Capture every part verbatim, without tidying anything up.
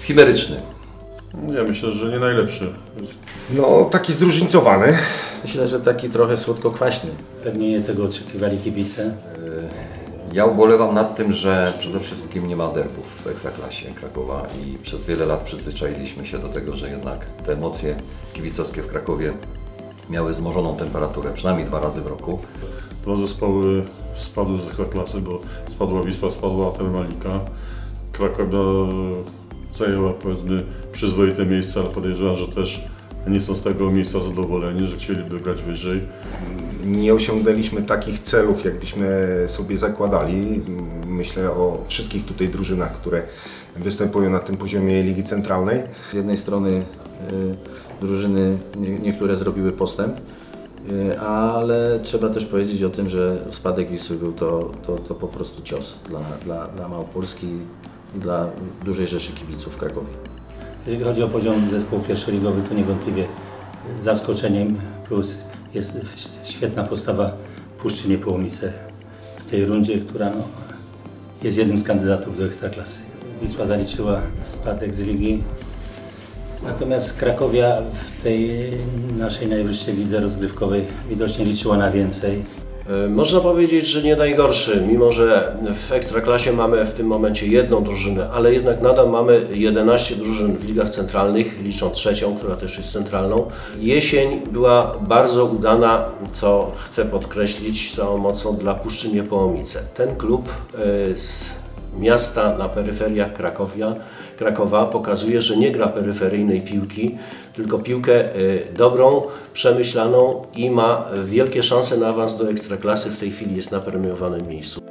chimeryczny. Ja myślę, że nie najlepszy. No, taki zróżnicowany. Myślę, że taki trochę słodko-kwaśny. Pewnie nie tego oczekiwali kibice. Ja ubolewam nad tym, że przede wszystkim nie ma derbów w Ekstraklasie Krakowa i przez wiele lat przyzwyczailiśmy się do tego, że jednak te emocje kibicowskie w Krakowie miały wzmożoną temperaturę, przynajmniej dwa razy w roku. Dwa zespoły spadły z Ekstraklasy, bo spadła Wisła, spadła Termalika. Krakowia zajęła, powiedzmy, przyzwoite miejsce, ale podejrzewam, że też nie są z tego miejsca zadowoleni, że chcieliby grać wyżej. Nie osiągnęliśmy takich celów, jakbyśmy sobie zakładali. Myślę o wszystkich tutaj drużynach, które występują na tym poziomie Ligi Centralnej. Z jednej strony y, drużyny nie, niektóre zrobiły postęp, y, ale trzeba też powiedzieć o tym, że spadek Wisły był to, to, to po prostu cios dla, dla, dla Małopolski i dla dużej rzeszy kibiców w Krakowie. Jeżeli chodzi o poziom zespołu pierwszoligowy, to niewątpliwie zaskoczeniem, plus jest świetna postawa Puszczy Niepołomice w tej rundzie, która no, jest jednym z kandydatów do Ekstraklasy. Wisła zaliczyła spadek z ligi, natomiast Krakowia w tej naszej najwyższej lidze rozgrywkowej widocznie liczyła na więcej. Można powiedzieć, że nie najgorszy, mimo że w Ekstraklasie mamy w tym momencie jedną drużynę, ale jednak nadal mamy jedenaście drużyn w ligach centralnych, licząc trzecią, która też jest centralną. Jesień była bardzo udana, co chcę podkreślić całą mocą, dla Puszczy Niepołomice. Ten klub z miasta na peryferiach Krakowia, Krakowa pokazuje, że nie gra peryferyjnej piłki, tylko piłkę dobrą, przemyślaną i ma wielkie szanse na awans do Ekstraklasy. W tej chwili jest na premiowanym miejscu.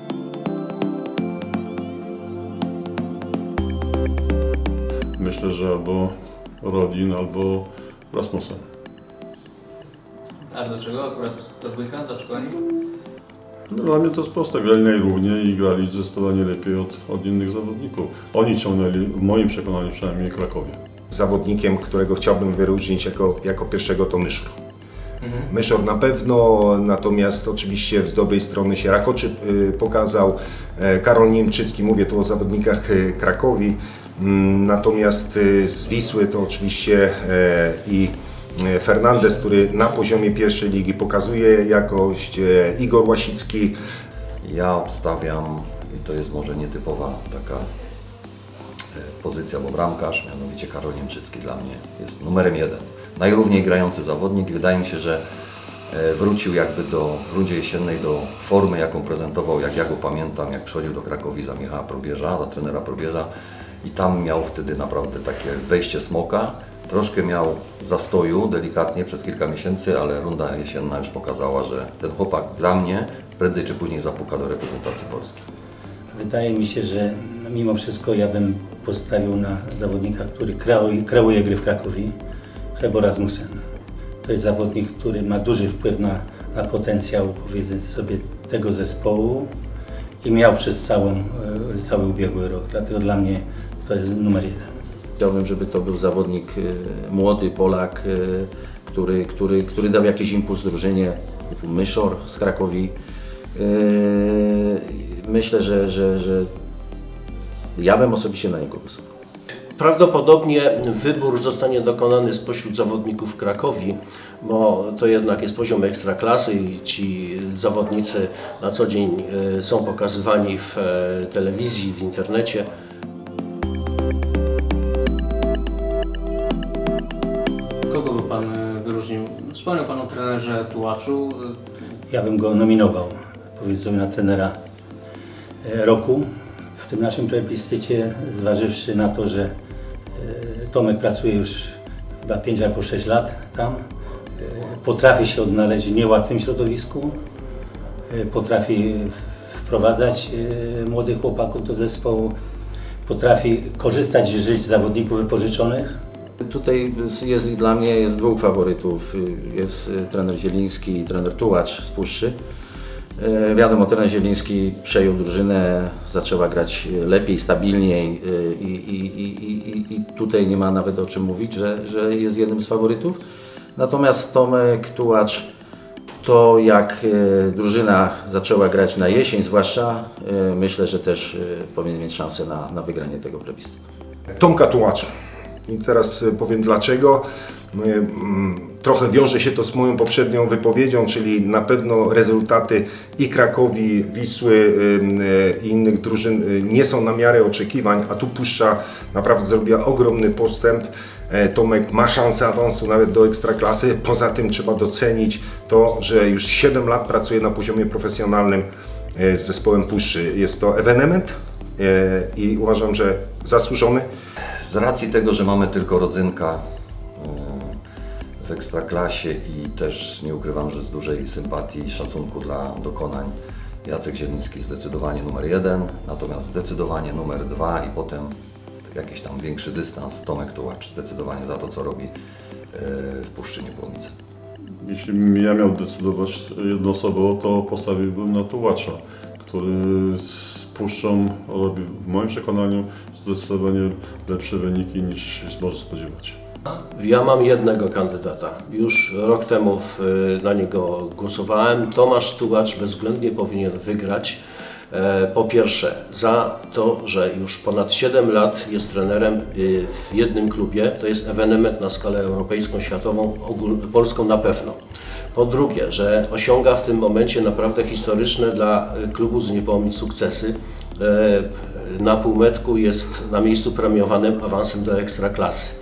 Myślę, że albo Rodin, albo Rasmussen. A dlaczego akurat ta dwójka? Dlaczego oni? No, dla mnie to jest proste, grali najrówniej i grali zdecydowanie lepiej od, od innych zawodników. Oni ciągnęli, w moim przekonaniu przynajmniej, Krakowie. Zawodnikiem, którego chciałbym wyróżnić jako, jako pierwszego, to Myszor. Mhm. Myszor na pewno, natomiast oczywiście z dobrej strony się Rakoczy pokazał. Karol Niemczycki, mówię tu o zawodnikach Krakowi. Natomiast z Wisły to oczywiście i Fernandez, który na poziomie pierwszej ligi pokazuje jakość, Igor Łasicki. Ja obstawiam, i to jest może nietypowa taka pozycja, bo bramkarz, mianowicie Karol Niemczycki dla mnie jest numerem jeden. Najrówniej grający zawodnik. Wydaje mi się, że wrócił jakby do, w rundzie jesiennej do formy, jaką prezentował, jak ja go pamiętam, jak przychodził do Krakowi za Michała Probierza, za trenera Probierza i tam miał wtedy naprawdę takie wejście smoka. Troszkę miał zastoju delikatnie przez kilka miesięcy, ale runda jesienna już pokazała, że ten chłopak dla mnie prędzej czy później zapuka do reprezentacji Polski. Wydaje mi się, że mimo wszystko ja bym postawił na zawodnika, który kreuje, kreuje gry w Krakowie, Hebo Rasmussen. To jest zawodnik, który ma duży wpływ na, na potencjał, powiedzmy sobie, tego zespołu i miał przez całą, cały ubiegły rok. Dlatego dla mnie to jest numer jeden. Chciałbym, żeby to był zawodnik młody, Polak, który, który, który dał jakiś impuls drużynie, typu Myszor z Krakowi. Myślę, że, że, że ja bym osobiście na niego głosował. Prawdopodobnie wybór zostanie dokonany spośród zawodników Krakowi, bo to jednak jest poziom Ekstraklasy i ci zawodnicy na co dzień są pokazywani w telewizji, w internecie. Kogo by Pan wyróżnił? Wspomniał Pan o trenerze Tułaczu. Ja bym go nominował, powiedzmy, na trenera roku w tym naszym plebiscycie, zważywszy na to, że Tomek pracuje już chyba pięć albo sześć lat tam, potrafi się odnaleźć w niełatwym środowisku, potrafi wprowadzać młodych chłopaków do zespołu, potrafi korzystać i żyć z zawodników wypożyczonych. Tutaj jest dla mnie jest dwóch faworytów, jest trener Zieliński i trener Tułacz z Puszczy. Wiadomo, trener Zieliński przejął drużynę, zaczęła grać lepiej, stabilniej i, i, i, i, i tutaj nie ma nawet o czym mówić, że, że jest jednym z faworytów. Natomiast Tomek Tułacz, to jak drużyna zaczęła grać na jesień zwłaszcza, myślę, że też powinien mieć szansę na, na wygranie tego plebiscytu. Tomka Tułacza. I teraz powiem dlaczego. Trochę wiąże się to z moją poprzednią wypowiedzią, czyli na pewno rezultaty i Krakowi, Wisły i innych drużyn nie są na miarę oczekiwań, a tu Puszcza naprawdę zrobiła ogromny postęp. Tomek ma szansę awansu nawet do Ekstraklasy. Poza tym trzeba docenić to, że już siedem lat pracuje na poziomie profesjonalnym z zespołem Puszczy. Jest to ewenement i uważam, że zasłużony. Z racji tego, że mamy tylko rodzynka w Ekstraklasie i też nie ukrywam, że z dużej sympatii i szacunku dla dokonań Jacek Zieliński zdecydowanie numer jeden, natomiast zdecydowanie numer dwa i potem jakiś tam większy dystans Tomek Tułacz, zdecydowanie za to, co robi w Puszczy Niekłomice. Jeśli ja miał decydować jednoosobowo, to postawiłbym na Tułacza, który z Puszczą robi w moim przekonaniu zdecydowanie lepsze wyniki niż się może spodziewać. Ja mam jednego kandydata. Już rok temu na niego głosowałem. Tomasz Tułacz bezwzględnie powinien wygrać. Po pierwsze za to, że już ponad siedem lat jest trenerem w jednym klubie. To jest ewenement na skalę europejską, światową, polską na pewno. Po drugie, że osiąga w tym momencie naprawdę historyczne dla klubu z Niepołomic sukcesy. Na półmetku jest na miejscu premiowanym awansem do Ekstraklasy.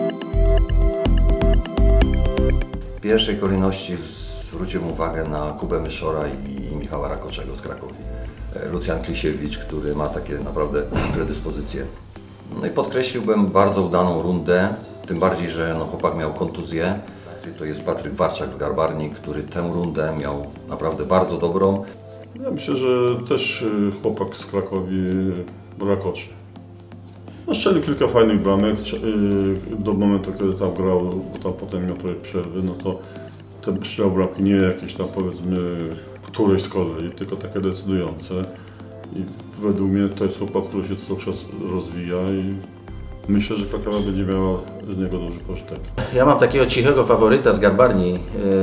W pierwszej kolejności zwróciłem uwagę na Kubę Myszora i Michała Rakoczego z Krakowi. Lucjan Klisiewicz, który ma takie naprawdę predyspozycje. No i podkreśliłbym bardzo udaną rundę, tym bardziej, że no, chłopak miał kontuzję. To jest Patryk Warczak z Garbarni, który tę rundę miał naprawdę bardzo dobrą. Ja myślę, że też chłopak z Krakowi Rakoczy. No, strzelił kilka fajnych bramek do momentu, kiedy tam grał, bo tam potem miał trochę przerwy, no to te strzelał bramki nie jakieś tam powiedzmy któreś z kolei, tylko takie decydujące. I według mnie to jest chłopak, który się cały czas rozwija i myślę, że Krakowa będzie miała z niego duży pożytek. Ja mam takiego cichego faworyta z Garbarni,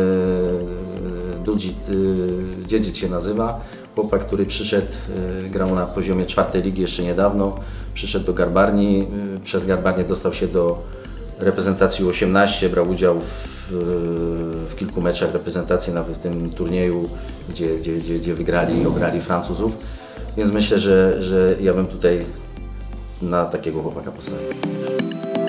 Dudzit Dziedzic się nazywa. Chłopak, który przyszedł, grał na poziomie czwartej ligi jeszcze niedawno, przyszedł do Garbarni, przez Garbarnię dostał się do reprezentacji U osiemnaście, brał udział w, w kilku meczach reprezentacji, nawet w tym turnieju, gdzie, gdzie, gdzie, gdzie wygrali i ograli Francuzów, więc myślę, że, że ja bym tutaj na takiego chłopaka postawił.